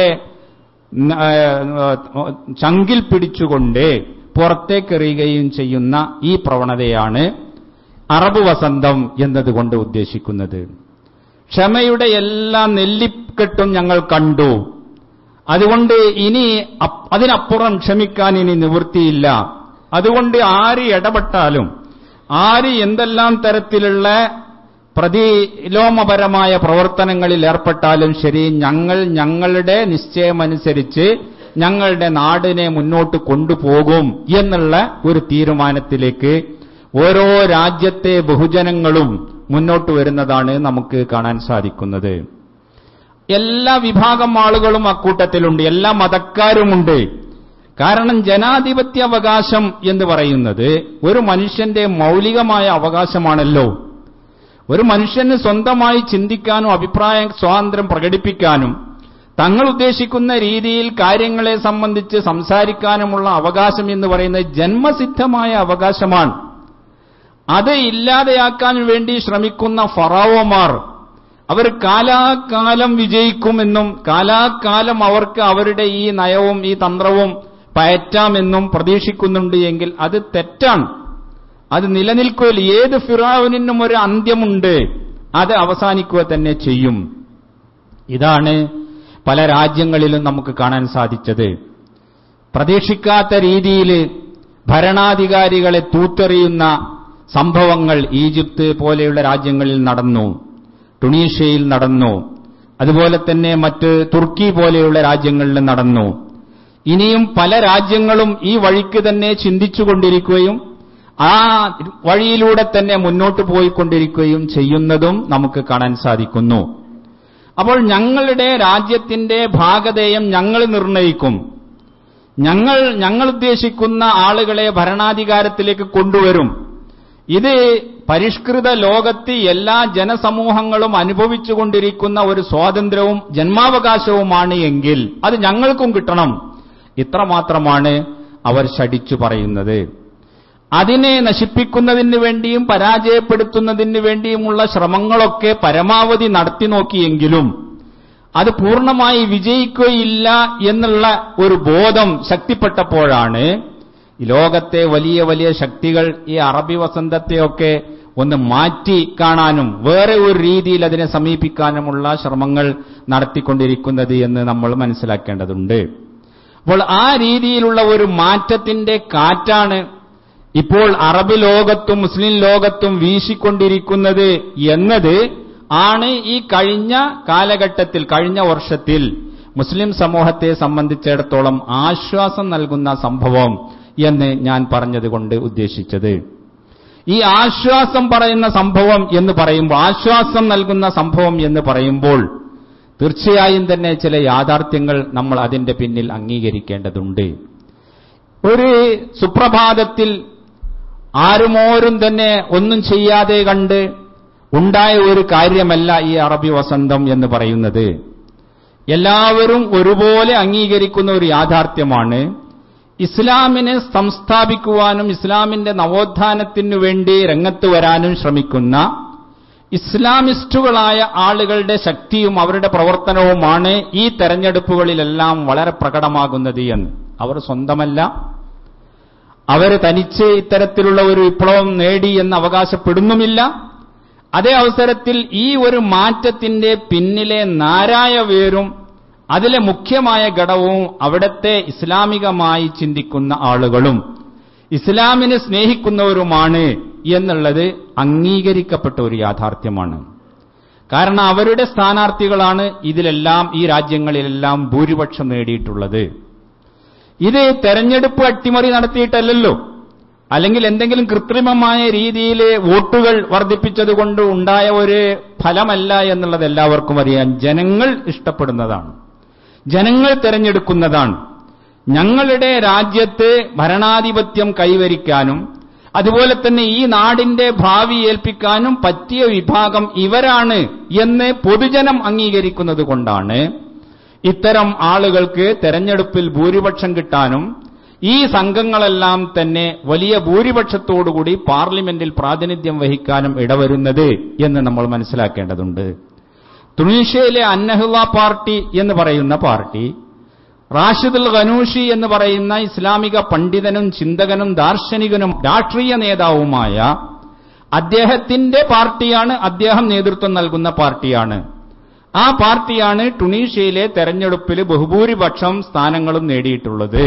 ചങ്കിൽ പിടിച്ചുകൊണ്ട് പുറത്തേക്കെറിയുകയും ചെയ്യുന്ന ഈ പ്രവണതയാണ് അറബ് വസന്തം എന്നതുകൊണ്ട് ഉദ്ദേശിക്കുന്നത്. ക്ഷമയുടെ എല്ലാ നെല്ലിക്കെട്ടും ഞങ്ങൾ കണ്ടു, അതുകൊണ്ട് ഇനി അതിനപ്പുറം ക്ഷമിക്കാൻ ഇനി നിവൃത്തിയില്ല. അതുകൊണ്ട് ആര് ഇടപെട്ടാലും ആര് എന്തെല്ലാം തരത്തിലുള്ള പ്രതിലോമപരമായ പ്രവർത്തനങ്ങളിൽ ഏർപ്പെട്ടാലും ശരി, ഞങ്ങൾ ഞങ്ങളുടെ നിശ്ചയമനുസരിച്ച് ഞങ്ങളുടെ നാടിനെ മുന്നോട്ട് കൊണ്ടുപോകും എന്നുള്ള ഒരു തീരുമാനത്തിലേക്ക് ഓരോ രാജ്യത്തെ ബഹുജനങ്ങളും മുന്നോട്ട് വരുന്നതാണ് നമുക്ക് കാണാൻ സാധിക്കുന്നത്. എല്ലാ വിഭാഗം ആളുകളും അക്കൂട്ടത്തിലുണ്ട്, എല്ലാ മതക്കാരുമുണ്ട്. കാരണം ജനാധിപത്യ അവകാശം എന്ന് പറയുന്നത് ഒരു മനുഷ്യന്റെ മൗലികമായ അവകാശമാണല്ലോ. ഒരു മനുഷ്യന് സ്വന്തമായി ചിന്തിക്കാനും അഭിപ്രായ സ്വാതന്ത്ര്യം പ്രകടിപ്പിക്കാനും തങ്ങൾ ഉദ്ദേശിക്കുന്ന രീതിയിൽ കാര്യങ്ങളെ സംബന്ധിച്ച് സംസാരിക്കാനുമുള്ള അവകാശം എന്ന് പറയുന്നത് ജന്മസിദ്ധമായ അവകാശമാണ്. അത് ഇല്ലാതെയാക്കാൻ വേണ്ടി ശ്രമിക്കുന്ന ഫറോവമാർ അവർ കാലാകാലം വിജയിക്കുമെന്നും കാലാകാലം അവർക്ക് അവരുടെ ഈ നയവും ഈ തന്ത്രവും പയറ്റാമെന്നും പ്രതീക്ഷിക്കുന്നുണ്ട് എങ്കിൽ അത് തെറ്റാണ്. അത് നിലനിൽക്കുകയില്ല. ഏത് ഫിറഔനിനും ഒരു അന്ത്യമുണ്ട്, അത് അവസാനിക്കുക തന്നെ ചെയ്യും. ഇതാണ് പല രാജ്യങ്ങളിലും നമുക്ക് കാണാൻ സാധിച്ചത്. പ്രതീക്ഷിക്കാത്ത രീതിയിൽ ഭരണാധികാരികളെ തൂത്തെറിയുന്ന സംഭവങ്ങൾ ഈജിപ്ത് പോലെയുള്ള രാജ്യങ്ങളിൽ നടന്നു, ടുണീഷ്യയിൽ നടന്നു, അതുപോലെ തന്നെ മറ്റ് തുർക്കി പോലെയുള്ള രാജ്യങ്ങളിൽ നടന്നു. ഇനിയും പല രാജ്യങ്ങളും ഈ വഴിക്ക് തന്നെ ചിന്തിച്ചുകൊണ്ടിരിക്കുകയും ആ വഴിയിലൂടെ തന്നെ മുന്നോട്ട് പോയിക്കൊണ്ടിരിക്കുകയും ചെയ്യുന്നതും നമുക്ക് കാണാൻ സാധിക്കുന്നു. അപ്പോൾ ഞങ്ങളുടെ രാജ്യത്തിന്റെ ഭാഗധേയം ഞങ്ങൾ നിർണയിക്കും. ഞങ്ങൾ ഉദ്ദേശിക്കുന്ന ആളുകളെ ഭരണാധികാരത്തിലേക്ക് കൊണ്ടുവരും. ഇത് പരിഷ്കൃത ലോകത്ത് എല്ലാ ജനസമൂഹങ്ങളും അനുഭവിച്ചുകൊണ്ടിരിക്കുന്ന ഒരു സ്വാതന്ത്ര്യവും ജന്മാവകാശവുമാണ് എങ്കിൽ അത് ഞങ്ങൾക്കും കിട്ടണം. ഇത്രമാത്രമാണ് അവർ ശഠിച്ചു പറയുന്നത്. അതിനെ നശിപ്പിക്കുന്നതിന് വേണ്ടിയും പരാജയപ്പെടുത്തുന്നതിന് വേണ്ടിയുമുള്ള ശ്രമങ്ങളൊക്കെ പരമാവധി നടത്തി നോക്കിയെങ്കിലും അത് പൂർണ്ണമായി വിജയിക്കുകയില്ല എന്നുള്ള ഒരു ബോധം ശക്തിപ്പെട്ടപ്പോഴാണ് ലോകത്തെ വലിയ വലിയ ശക്തികൾ ഈ അറബി വസന്തത്തെയൊക്കെ ഒന്ന് മാറ്റി കാണാനും വേറെ ഒരു രീതിയിൽ അതിനെ സമീപിക്കാനുമുള്ള ശ്രമങ്ങൾ നടത്തിക്കൊണ്ടിരിക്കുന്നത് എന്ന് നമ്മൾ മനസ്സിലാക്കേണ്ടതുണ്ട്. അപ്പോൾ ആ രീതിയിലുള്ള ഒരു മാറ്റത്തിന്റെ കാറ്റാണ് ഇപ്പോൾ അറബ് ലോകത്തും മുസ്ലിം ലോകത്തും വീശിക്കൊണ്ടിരിക്കുന്നത് എന്നത് ആണ് ഈ കഴിഞ്ഞ കാലഘട്ടത്തിൽ, കഴിഞ്ഞ വർഷത്തിൽ മുസ്ലിം സമൂഹത്തെ സംബന്ധിച്ചിടത്തോളം ആശ്വാസം നൽകുന്ന സംഭവം എന്ന് ഞാൻ പറഞ്ഞതുകൊണ്ട് ഉദ്ദേശിച്ചത്. ഈ ആശ്വാസം പറയുന്ന സംഭവം എന്ന് പറയുമ്പോൾ, ആശ്വാസം നൽകുന്ന സംഭവം എന്ന് പറയുമ്പോൾ തീർച്ചയായും തന്നെ ചില യാഥാർത്ഥ്യങ്ങൾ നമ്മൾ അതിന്റെ പിന്നിൽ അംഗീകരിക്കേണ്ടതുണ്ട്. ഒരു സുപ്രഭാതത്തിൽ ആരുമോരും തന്നെ ഒന്നും ചെയ്യാതെ കണ്ട് ഉണ്ടായ ഒരു കാര്യമല്ല ഈ അറബി വസന്തം എന്ന് പറയുന്നത്. എല്ലാവരും ഒരുപോലെ അംഗീകരിക്കുന്ന ഒരു യാഥാർത്ഥ്യമാണ്. ഇസ്ലാമിനെ സംസ്ഥാപിക്കുവാനും ഇസ്ലാമിന്റെ നവോത്ഥാനത്തിനു വേണ്ടി രംഗത്ത് വരാനും ശ്രമിക്കുന്ന ഇസ്ലാമിസ്റ്റുകളായ ആളുകളുടെ ശക്തിയും അവരുടെ പ്രവർത്തനവുമാണ് ഈ തെരഞ്ഞെടുപ്പുകളിലെല്ലാം വളരെ പ്രകടമാകുന്നത് എന്ന്. അവർ സ്വന്തമല്ല, അവർ തനിച്ച് ഇത്തരത്തിലുള്ള ഒരു വിപ്ലവം നേടി എന്ന് അവകാശപ്പെടുന്നുമില്ല. അതേ അവസരത്തിൽ ഈ ഒരു മാറ്റത്തിന്റെ പിന്നിലെ നാരായ വേരും അതിലെ മുഖ്യമായ ഘടകവും അവിടത്തെ ഇസ്ലാമികമായി ചിന്തിക്കുന്ന ആളുകളും ഇസ്ലാമിനെ സ്നേഹിക്കുന്നവരുമാണ് എന്നുള്ളത് അംഗീകരിക്കപ്പെട്ട ഒരു യാഥാർത്ഥ്യമാണ്. കാരണം അവരുടെ സ്ഥാനാർത്ഥികളാണ് ഇതിലെല്ലാം, ഈ രാജ്യങ്ങളിലെല്ലാം ഭൂരിപക്ഷം നേടിയിട്ടുള്ളത്. ഇത് തെരഞ്ഞെടുപ്പ് അട്ടിമറി നടത്തിയിട്ടല്ലല്ലോ, അല്ലെങ്കിൽ എന്തെങ്കിലും കൃത്രിമമായ രീതിയിൽ വോട്ടുകൾ വർദ്ധിപ്പിച്ചതുകൊണ്ട് ഉണ്ടായ ഒരു ഫലമല്ല എന്നുള്ളത് എല്ലാവർക്കും അറിയാം. ജനങ്ങൾ ഇഷ്ടപ്പെടുന്നതാണ്, ജനങ്ങൾ തെരഞ്ഞെടുക്കുന്നതാണ്. ഞങ്ങളുടെ രാജ്യത്ത് ഭരണാധിപത്യം കൈവരിക്കാനും അതുപോലെ തന്നെ ഈ നാടിന്റെ ഭാവി ഏൽപ്പിക്കാനും പറ്റിയ വിഭാഗം ഇവരാണ് എന്ന് പൊതുജനം അംഗീകരിക്കുന്നത് കൊണ്ടാണ് ഇത്തരം ആളുകൾക്ക് തെരഞ്ഞെടുപ്പിൽ ഭൂരിപക്ഷം കിട്ടാനും ഈ സംഘങ്ങളെല്ലാം തന്നെ വലിയ ഭൂരിപക്ഷത്തോടുകൂടി പാർലമെന്റിൽ പ്രാതിനിധ്യം വഹിക്കാനും ഇടവരുന്നത് എന്ന് നമ്മൾ മനസ്സിലാക്കേണ്ടതുണ്ട്. തുണീഷ്യയിലെ അന്നഹ്ള പാർട്ടി എന്ന് പറയുന്ന പാർട്ടി, റാഷിദുൽ ഖനൂഷി എന്ന് പറയുന്ന ഇസ്ലാമിക പണ്ഡിതനും ചിന്തകനും ദാർശനികനും രാഷ്ട്രീയ നേതാവുമായ അദ്ദേഹത്തിന്റെ പാർട്ടിയാണ്, അദ്ദേഹം നേതൃത്വം നൽകുന്ന പാർട്ടിയാണ്. ആ പാർട്ടിയാണ് ടുണീഷ്യയിലെ തെരഞ്ഞെടുപ്പിൽ ബഹുഭൂരിപക്ഷം സ്ഥാനങ്ങളും നേടിയിട്ടുള്ളത്.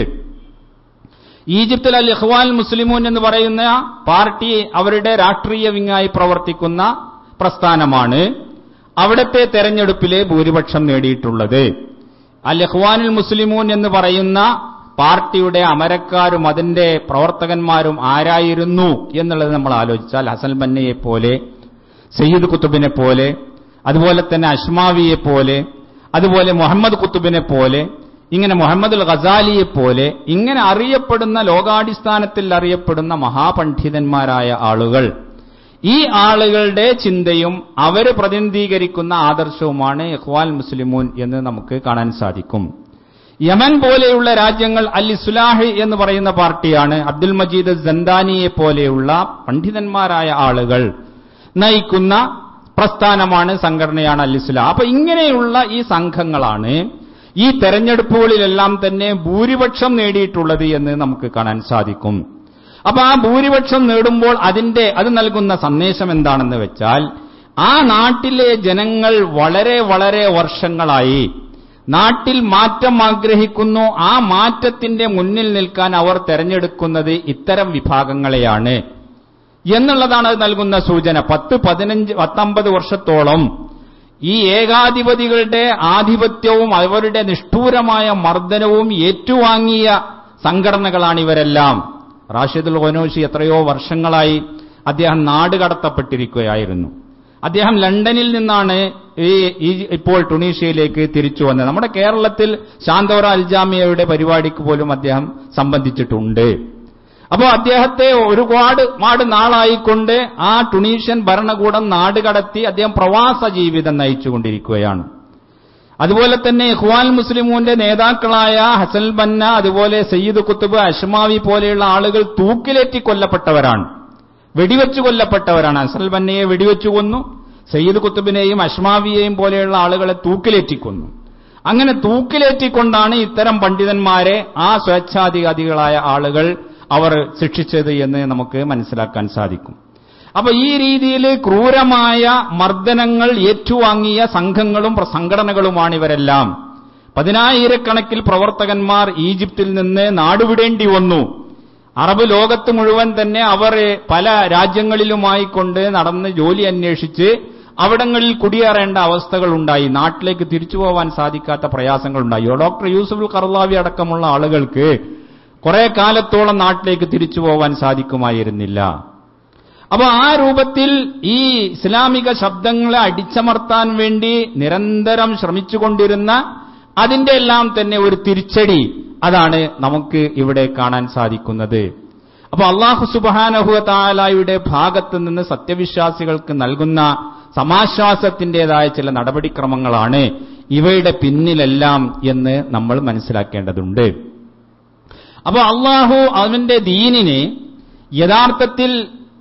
ഈജിപ്തിൽ അൽ ഇഖ്വാൻ മുസ്ലിമൂൻ എന്ന് പറയുന്ന പാർട്ടി അവരുടെ രാഷ്ട്രീയ വിങ്ങായി പ്രവർത്തിക്കുന്ന പ്രസ്ഥാനമാണ് അവിടത്തെ തെരഞ്ഞെടുപ്പിലെ ഭൂരിപക്ഷം നേടിയിട്ടുള്ളത്. അൽ ഇഖ്വാനുൽ മുസ്ലിമൂൻ എന്ന് പറയുന്ന പാർട്ടിയുടെ അമരക്കാരും അതിന്റെ പ്രവർത്തകന്മാരും ആരായിരുന്നു എന്നുള്ളത് നമ്മൾ ആലോചിച്ചാൽ ഹസൻ ബന്നയെ പോലെ, സയ്യിദ് കുത്തുബിനെ പോലെ, അതുപോലെ തന്നെ അഷ്മാവിയെ പോലെ, അതുപോലെ മുഹമ്മദ് കുത്തുബിനെ പോലെ, ഇങ്ങനെ മുഹമ്മദുൽ ഗസാലിയെ പോലെ ഇങ്ങനെ അറിയപ്പെടുന്ന, ലോകാടിസ്ഥാനത്തിൽ അറിയപ്പെടുന്ന മഹാപണ്ഡിതന്മാരായ ആളുകൾ, ഈ ആളുകളുടെ ചിന്തയും അവര് പ്രതിനിധീകരിക്കുന്ന ആദർശവുമാണ് ഇഖ്വാൻ മുസ്ലിമൂൻ എന്ന് നമുക്ക് കാണാൻ സാധിക്കും. യമൻ പോലെയുള്ള രാജ്യങ്ങൾ അൽ ഇസ്ലാഹ് എന്ന് പറയുന്ന പാർട്ടിയാണ്. അബ്ദുൽ മജീദ് സന്ദാനിയെ പോലെയുള്ള പണ്ഡിതന്മാരായ ആളുകൾ നയിക്കുന്ന പ്രസ്ഥാനമാണ്, സംഘടനയാണ് അൽ ഇസ്ലാഹ്. അപ്പൊ ഇങ്ങനെയുള്ള ഈ സംഘങ്ങളാണ് ഈ തെരഞ്ഞെടുപ്പുകളിലെല്ലാം തന്നെ ഭൂരിപക്ഷം നേടിയിട്ടുള്ളത് എന്ന് നമുക്ക് കാണാൻ സാധിക്കും. അപ്പൊ ആ ഭൂരിപക്ഷം നേടുമ്പോൾ അത് നൽകുന്ന സന്ദേശം എന്താണെന്ന് വെച്ചാൽ, ആ നാട്ടിലെ ജനങ്ങൾ വളരെ വളരെ വർഷങ്ങളായി നാട്ടിൽ മാറ്റം ആഗ്രഹിക്കുന്നു. ആ മാറ്റത്തിന്റെ മുന്നിൽ നിൽക്കാൻ അവർ തെരഞ്ഞെടുക്കുന്നത് ഇത്തരം വിഭാഗങ്ങളെയാണ് എന്നുള്ളതാണ് അത് നൽകുന്ന സൂചന. 10-15-19 വർഷത്തോളം ഈ ഏകാധിപതികളുടെ ആധിപത്യവും അവരുടെ നിഷ്ഠൂരമായ മർദ്ദനവും ഏറ്റുവാങ്ങിയ സംഘടനകളാണ് ഇവരെല്ലാം. റാഷിദുൽ ഖനൂഷി എത്രയോ വർഷങ്ങളായി അദ്ദേഹം നാടുകടത്തപ്പെട്ടിരിക്കുകയായിരുന്നു. അദ്ദേഹം ലണ്ടനിൽ നിന്നാണ് ഇപ്പോൾ ടുണീഷ്യയിലേക്ക് തിരിച്ചു വന്നത്. നമ്മുടെ കേരളത്തിൽ ശാന്തോറ അൽജാമിയയുടെ പരിപാടിക്ക് പോലും അദ്ദേഹം സംബന്ധിച്ചിട്ടുണ്ട്. അപ്പോൾ അദ്ദേഹത്തെ ഒരുപാട് നാളായിക്കൊണ്ട് ആ ടുണീഷ്യൻ ഭരണകൂടം നാടുകടത്തി അദ്ദേഹം പ്രവാസ ജീവിതം നയിച്ചുകൊണ്ടിരിക്കുകയാണ്. അതുപോലെ തന്നെ ഇഖ്വാൻ മുസ്ലിമൂന്റെ നേതാക്കളായ ഹസൻ ബന്ന, അതുപോലെ സയ്യിദ് കുത്തുബ്, അഷ്മാവി പോലെയുള്ള ആളുകൾ തൂക്കിലേറ്റി കൊല്ലപ്പെട്ടവരാണ്, വെടിവെച്ചു കൊല്ലപ്പെട്ടവരാണ്. ഹസൻ ബന്നയെ വെടിവെച്ചു കൊന്നു, സയ്യിദ് കുത്തുബിനെയും അഷ്മാവിയെയും പോലെയുള്ള ആളുകളെ തൂക്കിലേറ്റിക്കൊന്നു. അങ്ങനെ തൂക്കിലേറ്റിക്കൊണ്ടാണ് ഇത്തരം പണ്ഡിതന്മാരെ ആ സ്വേച്ഛാധികാരികളായ ആളുകൾ അവർ ശിക്ഷിച്ചത് എന്ന് നമുക്ക് മനസ്സിലാക്കാൻ സാധിക്കും. അപ്പൊ ഈ രീതിയിൽ ക്രൂരമായ മർദ്ദനങ്ങൾ ഏറ്റുവാങ്ങിയ സംഘങ്ങളും സംഘടനകളുമാണ് ഇവരെല്ലാം. 10,000-കണക്കിൽ പ്രവർത്തകന്മാർ ഈജിപ്തിൽ നിന്ന് നാടുവിടേണ്ടി വന്നു. അറബ് ലോകത്ത് മുഴുവൻ തന്നെ അവർ പല രാജ്യങ്ങളിലുമായിക്കൊണ്ട് നടന്ന് ജോലി അന്വേഷിച്ച് അവിടങ്ങളിൽ കുടിയേറേണ്ട അവസ്ഥകളുണ്ടായി. നാട്ടിലേക്ക് തിരിച്ചു പോകാൻ സാധിക്കാത്ത പ്രയാസങ്ങളുണ്ടായി. ഡോക്ടർ യൂസുഫുൽ ഖർളാവി അടക്കമുള്ള ആളുകൾക്ക് കുറെ കാലത്തോളം നാട്ടിലേക്ക് തിരിച്ചു പോകാൻ സാധിക്കുമായിരുന്നില്ല. അപ്പൊ ആ രൂപത്തിൽ ഈ ഇസ്ലാമിക ശബ്ദങ്ങളെ അടിച്ചമർത്താൻ വേണ്ടി നിരന്തരം ശ്രമിച്ചുകൊണ്ടിരുന്ന അതിന്റെ എല്ലാം തന്നെ ഒരു തിരിച്ചടി അതാണ് നമുക്ക് ഇവിടെ കാണാൻ സാധിക്കുന്നത്. അപ്പൊ അല്ലാഹു സുബ്ഹാനഹു വ തആലയുടെ ഭാഗത്ത് നിന്ന് സത്യവിശ്വാസികൾക്ക് നൽകുന്ന സമാശ്വാസത്തിന്റേതായ ചില നടപടിക്രമങ്ങളാണ് ഇവയുടെ പിന്നിലെല്ലാം എന്ന് നമ്മൾ മനസ്സിലാക്കേണ്ടതുണ്ട്. അപ്പൊ അല്ലാഹു അവന്റെ ദീനിനെ യഥാർത്ഥത്തിൽ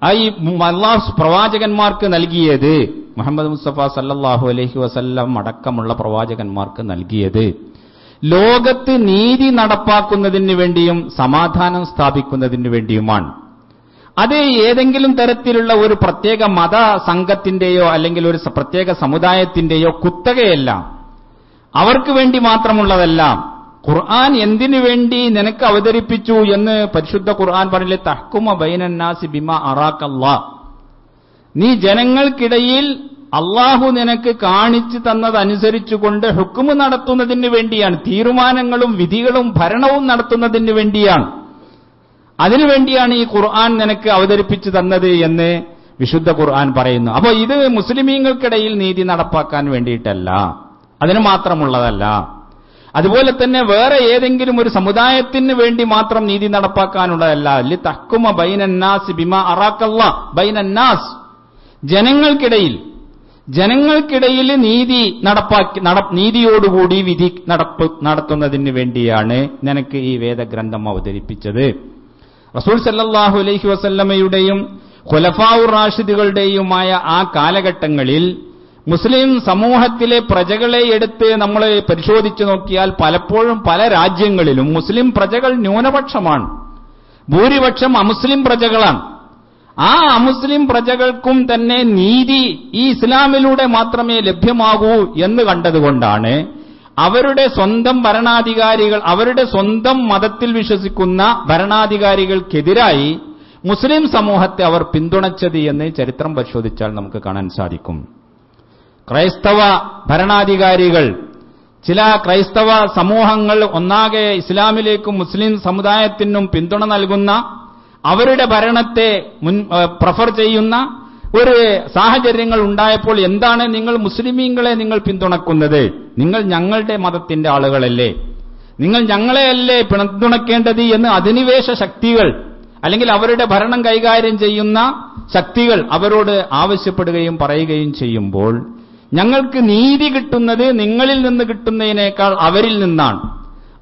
അല്ലാഹു പ്രവാചകന്മാർക്ക് നൽകിയത്, മുഹമ്മദ് മുസ്തഫ സല്ലല്ലാഹു അലൈഹി വസല്ലം അടക്കമുള്ള പ്രവാചകന്മാർക്ക് നൽകിയത് ലോകത്ത് നീതി നടപ്പാക്കുന്നതിന് വേണ്ടിയും സമാധാനം സ്ഥാപിക്കുന്നതിന് വേണ്ടിയുമാണ്. അത് ഏതെങ്കിലും തരത്തിലുള്ള ഒരു പ്രത്യേക മത സംഘത്തിന്റെയോ അല്ലെങ്കിൽ ഒരു പ്രത്യേക സമുദായത്തിന്റെയോ കുത്തകയല്ല, അവർക്ക് വേണ്ടി മാത്രമുള്ളതല്ല. ഖുർആൻ എന്തിനു വേണ്ടി നിനക്ക് അവതരിപ്പിച്ചു എന്ന് പരിശുദ്ധ ഖുർആൻ പറഞ്ഞില്ലേ, തഹ്കുമ ബൈനന്നാസി ബിമാ അറാക്കല്ലാഹ്, നീ ജനങ്ങൾക്കിടയിൽ അള്ളാഹു നിനക്ക് കാണിച്ചു തന്നതനുസരിച്ചുകൊണ്ട് ഹുക്മ് നടത്തുന്നതിന് വേണ്ടിയാണ്. തീരുമാനങ്ങളും വിധികളും ഭരണവും നടത്തുന്നതിന് വേണ്ടിയാണ്. അതിനുവേണ്ടിയാണ് ഈ ഖുർആൻ നിനക്ക് അവതരിപ്പിച്ചു തന്നത് എന്ന് വിശുദ്ധ ഖുർആൻ പറയുന്നു. അപ്പോൾ ഇത് മുസ്ലിമീങ്ങൾക്കിടയിൽ നീതി നടപ്പാക്കാൻ വേണ്ടിയിട്ടല്ല, അതിന് മാത്രമുള്ളതല്ല. അതുപോലെ തന്നെ വേറെ ഏതെങ്കിലും ഒരു സമുദായത്തിന് വേണ്ടി മാത്രം നീതി നടപ്പാക്കാനുള്ളതല്ല. ലി തഹ്കുമ ബൈനന്നാസി ബിമാ അറാക്കല്ലാഹ്, ബൈനന്നാസ്, ജനങ്ങൾക്കിടയിൽ നീതി നീതിയോടുകൂടി വിധി നടത്തുന്നതിന് വേണ്ടിയാണ് നിനക്ക് ഈ വേദഗ്രന്ഥം അവതരിപ്പിച്ചത്. റസൂൽ സല്ലല്ലാഹു അലൈഹി വസല്ലമയുടെയും ഖുലഫാഉർ റാഷിദുകളുടെയുമായ ആ കാലഘട്ടങ്ങളിൽ മുസ്ലിം സമൂഹത്തിലെ പ്രജകളെ എടുത്ത് നമ്മൾ പരിശോധിച്ചു നോക്കിയാൽ പലപ്പോഴും പല രാജ്യങ്ങളിലും മുസ്ലിം പ്രജകൾ ന്യൂനപക്ഷമാണ്, ഭൂരിപക്ഷം അമുസ്ലിം പ്രജകളാണ്. ആ അമുസ്ലിം പ്രജകൾക്കും തന്നെ നീതി ഈ ഇസ്ലാമിലൂടെ മാത്രമേ ലഭ്യമാകൂ എന്ന് കണ്ടതുകൊണ്ടാണ് അവരുടെ സ്വന്തം ഭരണാധികാരികൾ, അവരുടെ സ്വന്തം മതത്തിൽ വിശ്വസിക്കുന്ന ഭരണാധികാരികൾക്കെതിരായി മുസ്ലിം സമൂഹത്തെ അവർ പിന്തുണച്ചത് എന്ന് ചരിത്രം പരിശോധിച്ചാൽ നമുക്ക് കാണാൻ സാധിക്കും. ക്രൈസ്തവ ഭരണാധികാരികൾ, ചില ക്രൈസ്തവ സമൂഹങ്ങൾ ഒന്നാകെ ഇസ്ലാമിലേക്കും മുസ്ലിം സമുദായത്തിനും പിന്തുണ നൽകുന്ന, അവരുടെ ഭരണത്തെ പ്രിഫർ ചെയ്യുന്ന ഒരു സാഹചര്യങ്ങൾ ഉണ്ടായപ്പോൾ എന്താണ് നിങ്ങൾ മുസ്ലിമീങ്ങളെ നിങ്ങൾ പിന്തുണക്കുന്നത്? നിങ്ങൾ ഞങ്ങളുടെ മതത്തിന്റെ ആളുകളല്ലേ, നിങ്ങൾ ഞങ്ങളെയല്ലേ പിന്തുണക്കേണ്ടത് എന്ന് അധിനിവേശ ശക്തികൾ അല്ലെങ്കിൽ അവരുടെ ഭരണം കൈകാര്യം ചെയ്യുന്ന ശക്തികൾ അവരോട് ആവശ്യപ്പെടുകയും പറയുകയും ചെയ്യുമ്പോൾ ഞങ്ങൾക്ക് നീതി കിട്ടുന്നത് നിങ്ങളിൽ നിന്ന് കിട്ടുന്നതിനേക്കാൾ അവരിൽ നിന്നാണ്.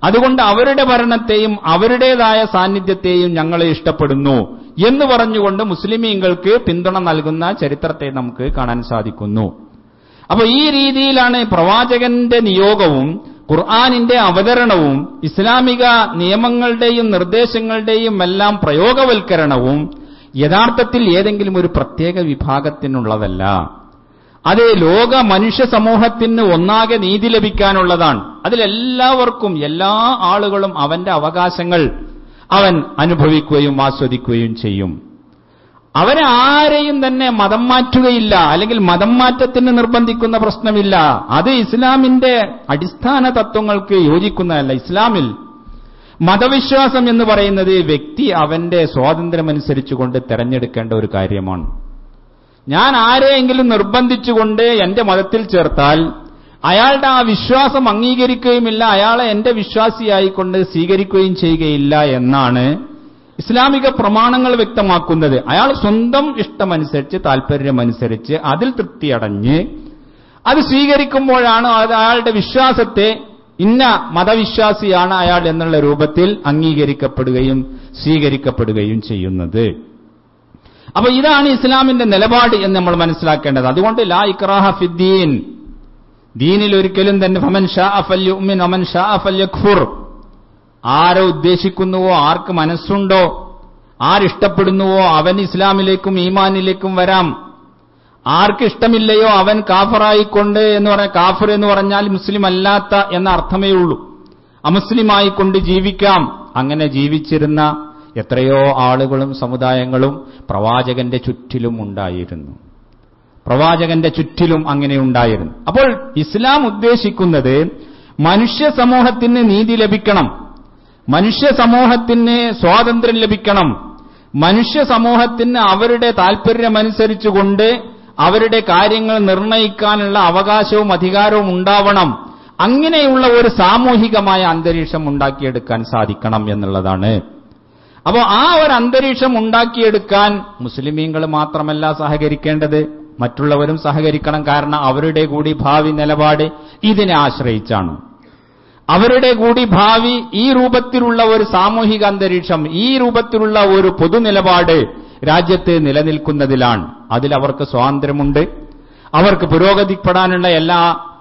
അതുകൊണ്ട് അവരുടെ ഭരണത്തെയും അവരുടേതായ സാന്നിധ്യത്തെയും ഞങ്ങൾ ഇഷ്ടപ്പെടുന്നു എന്ന് പറഞ്ഞുകൊണ്ട് മുസ്ലിമീങ്ങൾക്ക് പിന്തുണ നൽകുന്ന ചരിത്രത്തെ നമുക്ക് കാണാൻ സാധിക്കുന്നു. അപ്പൊ ഈ രീതിയിലാണ് പ്രവാചകന്റെ നിയോഗവും ഖുർആനിന്റെ അവതരണവും ഇസ്ലാമിക നിയമങ്ങളുടെയും നിർദ്ദേശങ്ങളുടെയും എല്ലാം പ്രയോഗവൽക്കരണവും യഥാർത്ഥത്തിൽ ഏതെങ്കിലും ഒരു പ്രത്യേക വിഭാഗത്തിനുള്ളതല്ല. അത് ലോക മനുഷ്യ സമൂഹത്തിന് ഒന്നാകെ നീതി ലഭിക്കാനുള്ളതാണ്. അതിലെല്ലാവർക്കും, എല്ലാ ആളുകളും അവന്റെ അവകാശങ്ങൾ അവൻ അനുഭവിക്കുകയും ആസ്വദിക്കുകയും ചെയ്യും. അവരെ ആരെയും തന്നെ മതം മാറ്റുകയില്ല, അല്ലെങ്കിൽ മതം മാറ്റത്തിന് നിർബന്ധിക്കുന്ന പ്രശ്നമില്ല. അത് ഇസ്ലാമിന്റെ അടിസ്ഥാന തത്വങ്ങൾക്ക് യോജിക്കുന്നതല്ല. ഇസ്ലാമിൽ മതവിശ്വാസം എന്ന് പറയുന്നത് വ്യക്തി അവന്റെ സ്വാതന്ത്ര്യമനുസരിച്ചുകൊണ്ട് തെരഞ്ഞെടുക്കേണ്ട ഒരു കാര്യമാണ്. ഞാൻ ആരെയെങ്കിലും നിർബന്ധിച്ചുകൊണ്ട് എന്റെ മതത്തിൽ ചേർത്താൽ അയാളുടെ ആ വിശ്വാസം അംഗീകരിക്കുകയുമില്ല, അയാളെ എന്റെ വിശ്വാസിയായിക്കൊണ്ട് സ്വീകരിക്കുകയും ചെയ്യുകയില്ല എന്നാണ് ഇസ്ലാമിക പ്രമാണങ്ങൾ വ്യക്തമാക്കുന്നത്. അയാൾ സ്വന്തം ഇഷ്ടമനുസരിച്ച്, താല്പര്യമനുസരിച്ച് അതിൽ തൃപ്തിയടഞ്ഞ് അത് സ്വീകരിക്കുമ്പോഴാണ് അത് അയാളുടെ വിശ്വാസത്തെ ഇന്ന മതവിശ്വാസിയാണ് അയാൾ എന്നുള്ള രൂപത്തിൽ അംഗീകരിക്കപ്പെടുകയും സ്വീകരിക്കപ്പെടുകയും ചെയ്യുന്നത്. അപ്പൊ ഇതാണ് ഇസ്ലാമിന്റെ നിലപാട് എന്ന് നമ്മൾ മനസ്സിലാക്കേണ്ടത്. അതുകൊണ്ട് ലാ ഇക്റാഹ ഫിദ്ദീൻ, ദീനിൽ ഒരിക്കലും തന്നെ ഫമൻ ശാഅ ഫൽയുമിൻ വമൻ ശാഅ ഫൽയക്ഫുർ, ആരെ ഉദ്ദേശിക്കുന്നുവോ, ആർക്ക് മനസ്സുണ്ടോ, ആരിഷ്ടപ്പെടുന്നുവോ അവൻ ഇസ്ലാമിലേക്കും ഈമാനിലേക്കും വരാം. ആർക്ക് ഇഷ്ടമില്ലയോ അവൻ കാഫറായിക്കൊണ്ട് എന്ന് പറഞ്ഞാൽ, കാഫർ എന്ന് പറഞ്ഞാൽ മുസ്ലിം അല്ലാത്ത എന്ന അർത്ഥമേ ഉള്ളൂ. അമുസ്ലിമായിക്കൊണ്ട് ജീവിക്കാം. അങ്ങനെ ജീവിച്ചിരുന്ന എത്രയോ ആളുകളും സമുദായങ്ങളും പ്രവാചകന്റെ ചുറ്റിലും ഉണ്ടായിരുന്നു. പ്രവാചകന്റെ ചുറ്റിലും അങ്ങനെ ഉണ്ടായിരുന്നു. അപ്പോൾ ഇസ്ലാം ഉദ്ദേശിക്കുന്നത് മനുഷ്യ സമൂഹത്തിന് നീതി ലഭിക്കണം, മനുഷ്യ സമൂഹത്തിന് സ്വാതന്ത്ര്യം ലഭിക്കണം, മനുഷ്യ സമൂഹത്തിന് അവരുടെ താല്പര്യമനുസരിച്ചുകൊണ്ട് അവരുടെ കാര്യങ്ങൾ നിർണയിക്കാനുള്ള അവകാശവും അധികാരവും ഉണ്ടാവണം. അങ്ങനെയുള്ള ഒരു സാമൂഹികമായ അന്തരീക്ഷം ഉണ്ടാക്കിയെടുക്കാൻ സാധിക്കണം എന്നുള്ളതാണ്. അപ്പോൾ ആ ഒരു അന്തരീക്ഷം ഉണ്ടാക്കിയെടുക്കാൻ മുസ്ലിമീങ്ങൾ മാത്രമല്ല സഹകരിക്കേണ്ടത്, മറ്റുള്ളവരും സഹകരിക്കണം. കാരണം അവരുടെ കൂടി ഭാവി നിലപാട് ഇതിനെ ആശ്രയിച്ചാണ്. അവരുടെ കൂടി ഭാവി ഈ രൂപത്തിലുള്ള ഒരു സാമൂഹിക അന്തരീക്ഷം, ഈ രൂപത്തിലുള്ള ഒരു പൊതുനിലപാട് രാജ്യത്ത് നിലനിൽക്കുന്നതിലാണ്. അതിൽ അവർക്ക് സ്വാതന്ത്ര്യമുണ്ട്, അവർക്ക് പുരോഗതിപ്പെടാനുള്ള എല്ലാ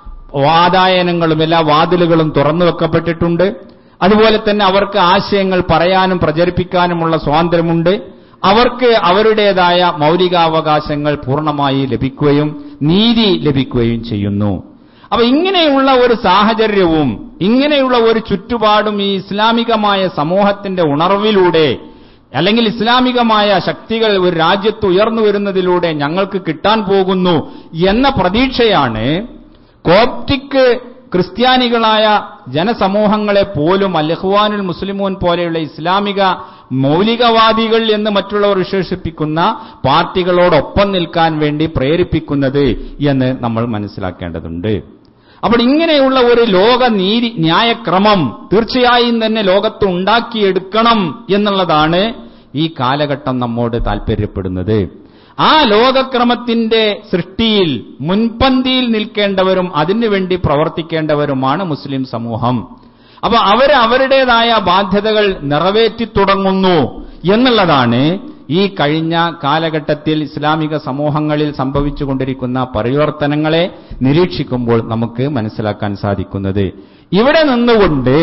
വാതായനങ്ങളും എല്ലാ വാതിലുകളും തുറന്നു വെക്കപ്പെട്ടിട്ടുണ്ട്. അതുപോലെ തന്നെ അവർക്ക് ആശയങ്ങൾ പറയാനും പ്രചരിപ്പിക്കാനുമുള്ള സ്വാതന്ത്ര്യമുണ്ട്. അവർക്ക് അവരുടേതായ മൗലികാവകാശങ്ങൾ പൂർണ്ണമായി ലഭിക്കുകയും നീതി ലഭിക്കുകയും ചെയ്യുന്നു. അപ്പൊ ഇങ്ങനെയുള്ള ഒരു സാഹചര്യവും ഇങ്ങനെയുള്ള ഒരു ചുറ്റുപാടും ഈ ഇസ്ലാമികമായ സമൂഹത്തിന്റെ ഉണർവിലൂടെ, അല്ലെങ്കിൽ ഇസ്ലാമികമായ ശക്തികൾ ഒരു രാജ്യത്ത് ഉയർന്നു വരുന്നതിലൂടെ ഞങ്ങൾക്ക് കിട്ടാൻ പോകുന്നു എന്ന പ്രതീക്ഷയാണ് കോപ്റ്റിക് ക്രിസ്ത്യാനികളായ ജനസമൂഹങ്ങളെ പോലും അൽ ഇഖ്വാനുൽ മുസ്ലിമൂൻ പോലെയുള്ള ഇസ്ലാമിക മൗലികവാദികൾ എന്ന് മറ്റുള്ളവർ വിശേഷിപ്പിക്കുന്ന പാർട്ടികളോടൊപ്പം നിൽക്കാൻ വേണ്ടി പ്രേരിപ്പിക്കുന്നത് എന്ന് നമ്മൾ മനസ്സിലാക്കേണ്ടതുണ്ട്. അപ്പോൾ ഇങ്ങനെയുള്ള ഒരു ലോക നീതി ന്യായക്രമം തീർച്ചയായും തന്നെ ലോകത്ത് ഉണ്ടാക്കിയെടുക്കണം എന്നുള്ളതാണ് ഈ കാലഘട്ടം നമ്മോട് താൽപര്യപ്പെടുന്നത്. ആ ലോകക്രമത്തിന്റെ സൃഷ്ടിയിൽ മുൻപന്തിയിൽ നിൽക്കേണ്ടവരും അതിനുവേണ്ടി പ്രവർത്തിക്കേണ്ടവരുമാണ് മുസ്ലിം സമൂഹം. അപ്പൊ അവരുടേതായ ബാധ്യതകൾ നിറവേറ്റി തുടങ്ങുന്നു എന്നുള്ളതാണ് ഈ കഴിഞ്ഞ കാലഘട്ടത്തിൽ ഇസ്ലാമിക സമൂഹങ്ങളിൽ സംഭവിച്ചുകൊണ്ടിരിക്കുന്ന പരിവർത്തനങ്ങളെ നിരീക്ഷിക്കുമ്പോൾ നമുക്ക് മനസ്സിലാക്കാൻ സാധിക്കുന്നത്. ഇവിടെ നിന്നുകൊണ്ട്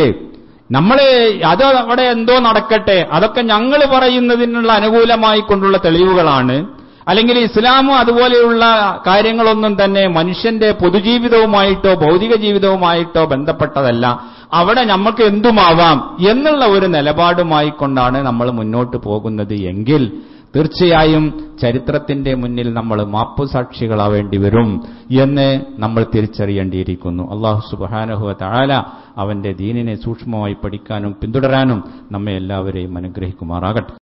അത് അവിടെ എന്തോ നടക്കട്ടെ, അതൊക്കെ ഞങ്ങൾ പറയുന്നതിനുള്ള അനുകൂലമായി കൊണ്ടുള്ള തെളിവുകളാണ്, അല്ലെങ്കിൽ ഇസ്ലാമും അതുപോലെയുള്ള കാര്യങ്ങളൊന്നും തന്നെ മനുഷ്യന്റെ പൊതുജീവിതവുമായിട്ടോ ഭൗതിക ജീവിതവുമായിട്ടോ ബന്ധപ്പെട്ടതല്ല, അവിടെ നമുക്ക് എന്തുമാവാം എന്നുള്ള ഒരു നിലപാടുമായി കൊണ്ടാണ് നമ്മൾ മുന്നോട്ട് പോകുന്നത് എങ്കിൽ തീർച്ചയായും ചരിത്രത്തിന്റെ മുന്നിൽ നമ്മൾ മാപ്പുസാക്ഷികളാവേണ്ടി വരും എന്ന് നമ്മൾ തിരിച്ചറിയേണ്ടിയിരിക്കുന്നു. അല്ലാഹു സുബ്ഹാനഹു വ തആല അവന്റെ ദീനിനെ സൂക്ഷ്മമായി പഠിക്കാനും പിന്തുടരാനും നമ്മെ എല്ലാവരെയും അനുഗ്രഹിക്കുമാറാകട്ടെ.